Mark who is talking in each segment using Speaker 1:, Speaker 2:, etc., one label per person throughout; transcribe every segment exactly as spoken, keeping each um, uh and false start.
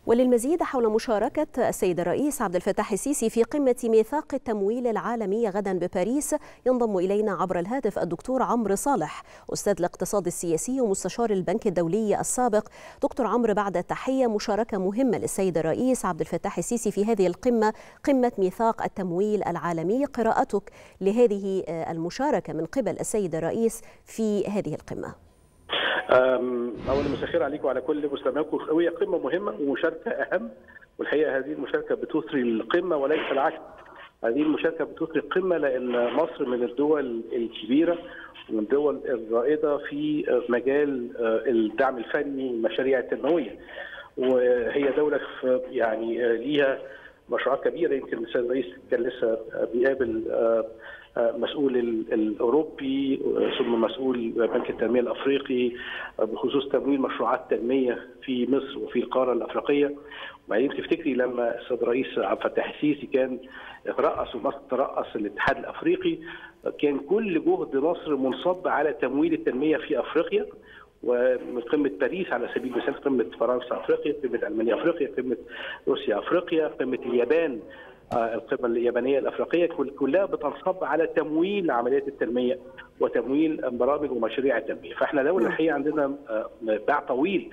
Speaker 1: وللمزيد حول مشاركة السيد الرئيس عبد الفتاح السيسي في قمة ميثاق التمويل العالمي غدا بباريس ينضم إلينا عبر الهاتف الدكتور عمرو صالح، أستاذ الاقتصاد السياسي ومستشار البنك الدولي السابق. دكتور عمرو، بعد التحية، مشاركة مهمة للسيد الرئيس عبد الفتاح السيسي في هذه القمة، قمة ميثاق التمويل العالمي، قراءتك لهذه المشاركة من قبل السيد الرئيس في هذه القمة؟
Speaker 2: أولا مساء الخير عليكم وعلى كل مستمعيكم. هي قمة مهمة ومشاركة أهم، والحقيقة هذه المشاركة بتثري القمة وليس العكس. هذه المشاركة بتثري القمة لأن مصر من الدول الكبيرة ومن الدول الرائدة في مجال الدعم الفني والمشاريع التنموية، وهي دولة يعني ليها مشروعات كبيرة. يمكن السيد الرئيس كان لسه بيقابل مسؤول الأوروبي ثم مسؤول بنك التنمية الأفريقي بخصوص تمويل مشروعات تنمية في مصر وفي القارة الأفريقية. وبعدين تفتكري لما السيد الرئيس عبد الفتاح السيسي كان ترأس ومصر ترأس الاتحاد الأفريقي، كان كل جهد مصر منصب على تمويل التنمية في أفريقيا، ومن قمة باريس على سبيل المثال، قمة فرنسا أفريقيا، قمة ألمانيا أفريقيا، قمة روسيا أفريقيا، قمة اليابان القمة اليابانية الأفريقية، كلها بتنصب على تمويل عمليات التنمية وتمويل برامج ومشاريع التنمية. فاحنا دولة الحقيقة عندنا باع طويل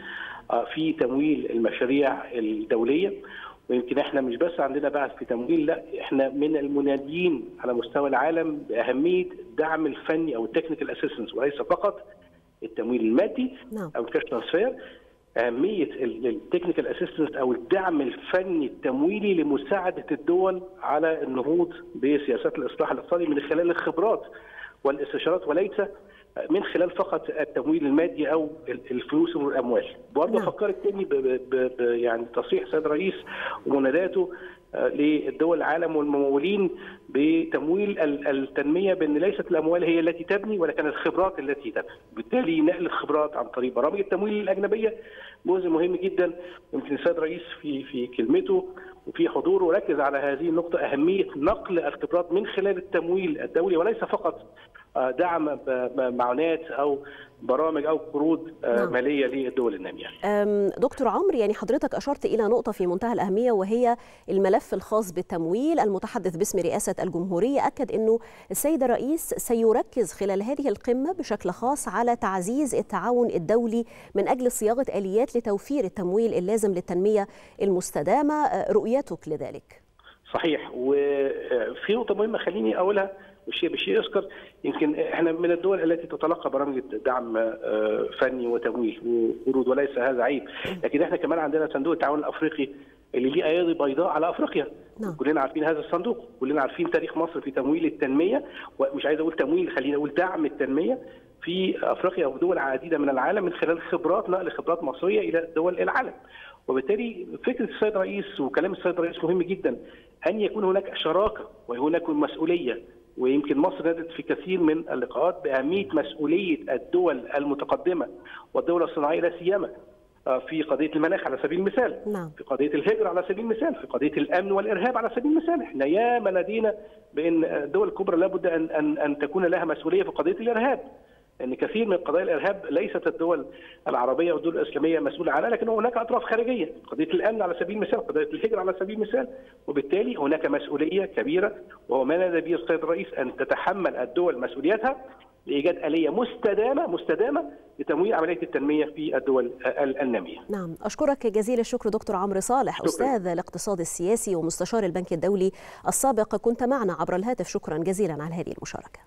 Speaker 2: في تمويل المشاريع الدولية، ويمكن احنا مش بس عندنا باع في تمويل، لا احنا من المنادين على مستوى العالم بأهمية الدعم الفني او التكنيكال اسيستنس، وليس فقط التمويل المادي او الكاش ترانسفير. أهمية التكنيكال اسيستنس أو الدعم الفني التمويلي لمساعدة الدول على النهوض بسياسات الإصلاح الاقتصادي من خلال الخبرات والاستشارات، وليس من خلال فقط التمويل المادي أو الفلوس والأموال. برضه أفكرك تاني يعني تصريح السيد الرئيس ومناداته للدول العالم والممولين بتمويل التنميه، بان ليست الاموال هي التي تبني ولكن الخبرات التي تبني. بالتالي نقل الخبرات عن طريق برامج التمويل الاجنبيه جزء مهم جدا. يمكن السيد الرئيس في في كلمته وفي حضوره ركز على هذه النقطه، اهميه نقل الخبرات من خلال التمويل الدولي وليس فقط دعم معونات او برامج او قروض نعم. ماليه للدول الناميه.
Speaker 1: دكتور عمرو، يعني حضرتك اشرت الى نقطه في منتهى الاهميه، وهي الملف الخاص بالتمويل. المتحدث باسم رئاسه الجمهوريه اكد انه السيد الرئيس سيركز خلال هذه القمه بشكل خاص على تعزيز التعاون الدولي من اجل صياغه اليات لتوفير التمويل اللازم للتنميه المستدامه. رؤيتك لذلك؟
Speaker 2: صحيح، وفي نقطه مهمه خليني اقولها والشيء بشيء يذكر. يمكن احنا من الدول التي تتلقى برامج دعم فني وتمويل وقروض، وليس هذا عيب، لكن احنا كمان عندنا صندوق التعاون الافريقي اللي ليه ايادي بيضاء على افريقيا. نعم. كلنا عارفين هذا الصندوق، كلنا عارفين تاريخ مصر في تمويل التنميه، ومش عايز اقول تمويل، خلينا اقول دعم التنميه في افريقيا وفي دول عديده من العالم من خلال خبرات، نقل خبرات مصريه الى دول العالم. وبالتالي فكره السيد الرئيس وكلام السيد الرئيس مهم جدا، ان يكون هناك شراكه وهناك مسؤوليه. ويمكن مصر نادت في كثير من اللقاءات بأهمية مسؤولية الدول المتقدمة والدول الصناعية لا سيما في قضية المناخ على سبيل المثال، نعم. في قضية الهجرة على سبيل المثال، في قضية الأمن والإرهاب على سبيل المثال. احنا ياما نادينا بأن الدول الكبرى لابد أن أن أن تكون لها مسؤولية في قضية الإرهاب، لأن كثير من قضايا الإرهاب ليست الدول العربية والدول الإسلامية مسؤولة عنها، لكن هناك أطراف خارجية، قضية الأمن على سبيل المثال، قضية الهجرة على سبيل المثال. وبالتالي هناك مسؤولية كبيرة، وهو ما نادى به السيد الرئيس، أن تتحمل الدول مسؤوليتها لإيجاد آلية مستدامة مستدامة لتمويل عملية التنمية في الدول النامية.
Speaker 1: نعم، أشكرك جزيل الشكر دكتور عمرو صالح، شكرا. أستاذ الاقتصاد السياسي ومستشار البنك الدولي السابق، كنت معنا عبر الهاتف. شكرا جزيلا على هذه المشاركة.